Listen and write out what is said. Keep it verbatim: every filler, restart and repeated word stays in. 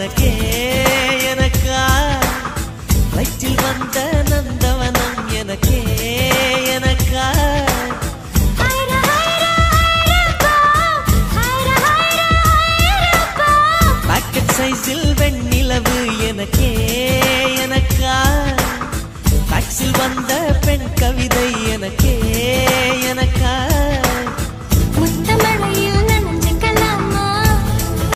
எனக்கே எனக்கா வயிற்றில் வந்த நந்தவனம் எனக்கே எனக்கா பாக்கெட் சைஸில் வெண்ணிலவு எனக்கே எனக்கா டாக்ஸில் வந்த பெண் கவிதை எனக்கே எனக்கா முத்தமழையில்